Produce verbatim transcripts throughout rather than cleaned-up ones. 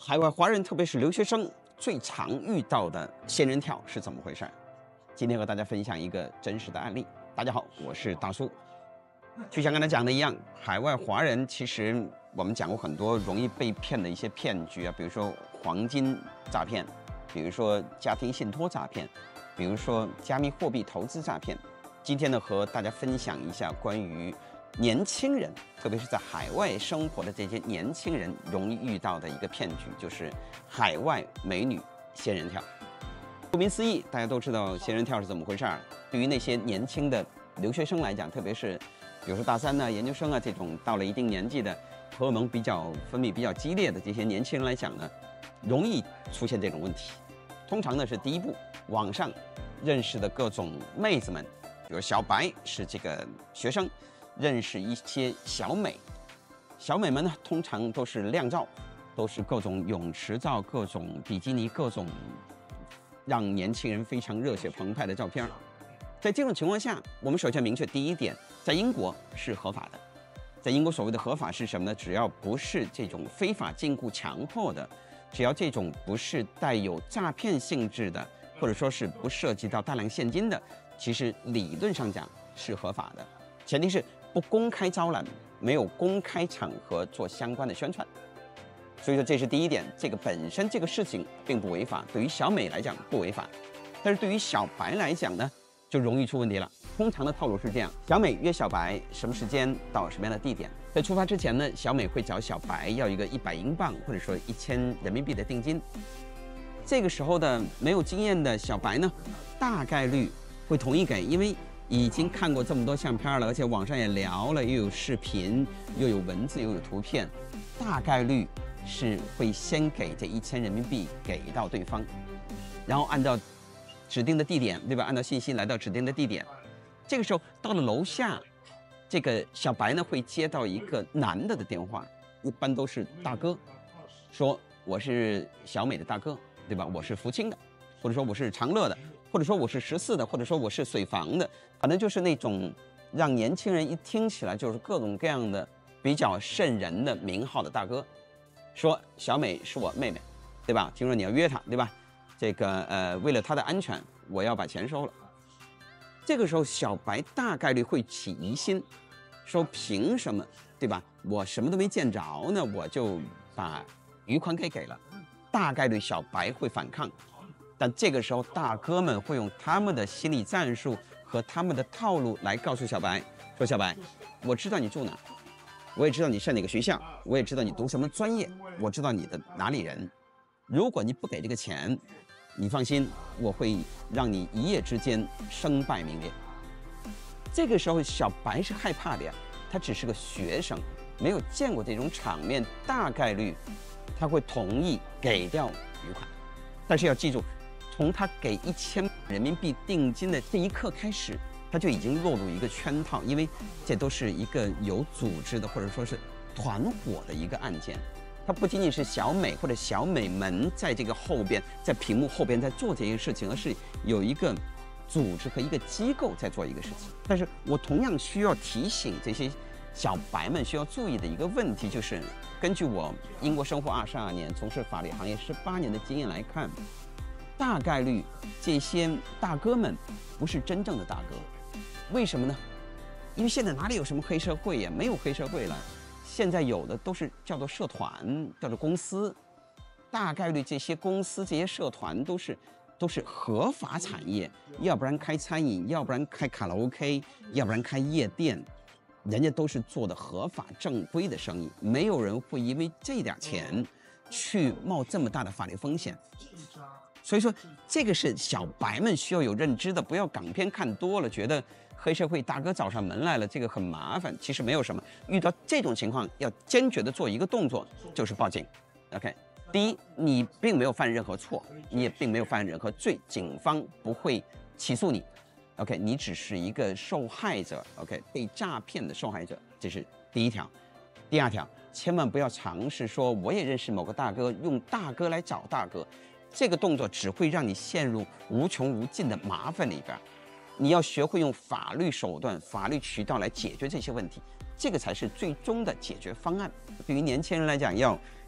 海外华人，特别是留学生，最常遇到的仙人跳是怎么回事？今天和大家分享一个真实的案例。大家好，我是大叔。就像刚才讲的一样，海外华人其实我们讲过很多容易被骗的一些骗局啊，比如说黄金诈骗，比如说家庭信托诈骗，比如说加密货币投资诈骗。今天呢，和大家分享一下关于年轻人，特别是在海外生活的这些年轻人容易遇到的一个骗局，就是海外美女仙人跳。顾名思义，大家都知道仙人跳是怎么回事儿。对于那些年轻的留学生来讲，特别是比如说大三呢、研究生啊这种到了一定年纪的荷尔蒙比较分泌比较激烈的这些年轻人来讲呢，容易出现这种问题。通常呢是第一步，网上认识的各种妹子们，比如小白是这个学生。认识一些小美，小美们呢，通常都是靓照，都是各种泳池照、各种比基尼、各种让年轻人非常热血澎湃的照片。在这种情况下，我们首先明确第一点，在英国是合法的。在英国所谓的合法是什么呢？只要不是这种非法禁锢、强迫的，只要这种不是带有诈骗性质的，或者说是不涉及到大量现金的，其实理论上讲是合法的，前提是不公开招揽，没有公开场合做相关的宣传。所以说这是第一点，这个本身这个事情并不违法，对于小美来讲不违法，但是对于小白来讲呢，就容易出问题了。通常的套路是这样，小美约小白什么时间到什么样的地点，在出发之前呢，小美会找小白要一个一百英镑或者说一千人民币的定金。这个时候的没有经验的小白呢，大概率会同意给，因为已经看过这么多相片了，而且网上也聊了，又有视频，又有文字，又有图片，大概率是会先给这一千人民币给到对方，然后按照指定的地点，对吧？按照信息来到指定的地点。这个时候到了楼下，这个小白呢会接到一个男的的电话，一般都是大哥，说我是小美的大哥，对吧？我是福清的，或者说我是长乐的。或者说我是十四的，或者说我是水房的，反正就是那种让年轻人一听起来就是各种各样的比较瘆人的名号的大哥，说小美是我妹妹，对吧？听说你要约她，对吧？这个呃，为了她的安全，我要把钱收了。这个时候，小白大概率会起疑心，说凭什么，对吧？我什么都没见着呢，我就把余款给给了，大概率小白会反抗。但这个时候，大哥们会用他们的心理战术和他们的套路来告诉小白说：“小白，我知道你住哪，我也知道你上哪个学校，我也知道你读什么专业，我知道你的哪里人。如果你不给这个钱，你放心，我会让你一夜之间身败名裂。”这个时候，小白是害怕的呀，他只是个学生，没有见过这种场面，大概率他会同意给掉余款。但是要记住，从他给一千人民币定金的这一刻开始，他就已经落入一个圈套，因为这都是一个有组织的或者说是团伙的一个案件。它不仅仅是小美或者小美们在这个后边，在屏幕后边在做这件事情，而是有一个组织和一个机构在做一个事情。但是我同样需要提醒这些小白们需要注意的一个问题，就是根据我英国生活二十二年，从事法律行业十八年的经验来看，大概率这些大哥们不是真正的大哥。为什么呢？因为现在哪里有什么黑社会呀？没有黑社会了，现在有的都是叫做社团，叫做公司。大概率这些公司、这些社团都是都是合法产业，要不然开餐饮，要不然开卡拉 OK， 要不然开夜店，人家都是做的合法正规的生意，没有人会因为这点钱去冒这么大的法律风险。所以说，这个是小白们需要有认知的，不要港片看多了，觉得黑社会大哥找上门来了，这个很麻烦。其实没有什么，遇到这种情况，要坚决的做一个动作，就是报警。OK， 第一，你并没有犯任何错，你也并没有犯任何罪，警方不会起诉你。OK， 你只是一个受害者 ，OK， 被诈骗的受害者，这是第一条。第二条，千万不要尝试说我也认识某个大哥，用大哥来找大哥。这个动作只会让你陷入无穷无尽的麻烦里边。你要学会用法律手段、法律渠道来解决这些问题，这个才是最终的解决方案。对于年轻人来讲，要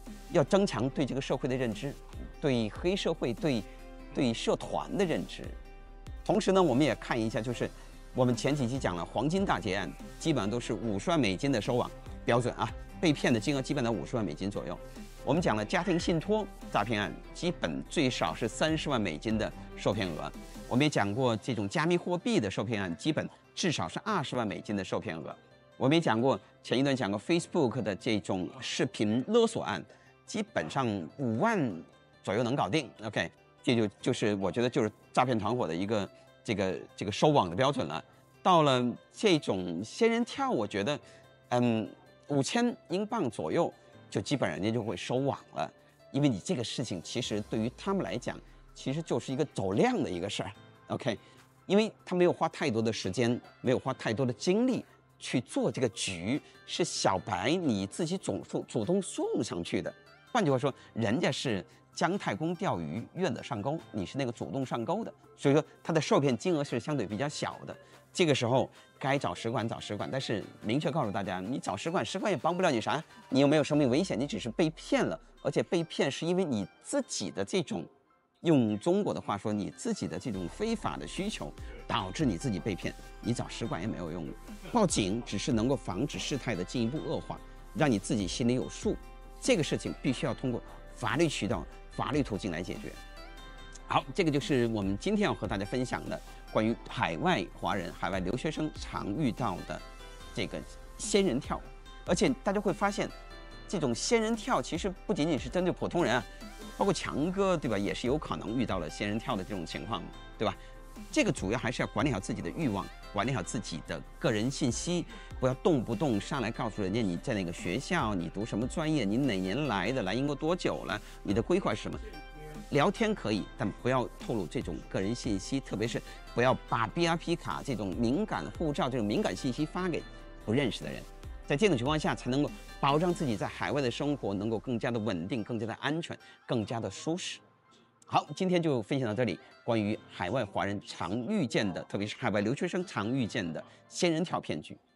要增强对这个社会的认知，对黑社会、对对社团的认知。同时呢，我们也看一下，就是我们前几期讲了黄金大劫案，基本上都是五十万美金的收网标准啊，被骗的金额基本在五十万美金左右。我们讲了家庭信托诈骗案，基本最少是三十万美金的受骗额。我们也讲过这种加密货币的受骗案，基本至少是二十万美金的受骗额。我们也讲过，前一段讲过 Facebook 的这种视频勒索案，基本上五万左右能搞定。OK， 这就就是我觉得就是诈骗团伙的一个这个这个收网的标准了。到了这种仙人跳，我觉得，嗯，五千英镑左右。就基本人家就会收网了，因为你这个事情其实对于他们来讲，其实就是一个走量的一个事儿 ，OK， 因为他没有花太多的时间，没有花太多的精力去做这个局，是小白你自己主送主动送上去的。换句话说，人家是姜太公钓鱼，愿者上钩，你是那个主动上钩的，所以说他的受骗金额是相对比较小的。这个时候该找使馆找使馆，但是明确告诉大家，你找使馆，使馆也帮不了你啥，你又没有生命危险，你只是被骗了，而且被骗是因为你自己的这种，用中国的话说，你自己的这种非法的需求导致你自己被骗，你找使馆也没有用，报警只是能够防止事态的进一步恶化，让你自己心里有数。这个事情必须要通过法律渠道、法律途径来解决。好，这个就是我们今天要和大家分享的关于海外华人、海外留学生常遇到的这个仙人跳。而且大家会发现，这种仙人跳其实不仅仅是针对普通人啊，包括强哥，对吧？也是有可能遇到了仙人跳的这种情况，对吧？这个主要还是要管理好自己的欲望，管理好自己的个人信息，不要动不动上来告诉人家你在哪个学校，你读什么专业，你哪年来的，来英国多久了，你的规划是什么。聊天可以，但不要透露这种个人信息，特别是不要把 B R P 卡这种敏感护照这种敏感信息发给不认识的人。在这种情况下，才能够保障自己在海外的生活能够更加的稳定、更加的安全、更加的舒适。好，今天就分享到这里，关于海外华人常遇见的，特别是海外留学生常遇见的仙人跳骗局。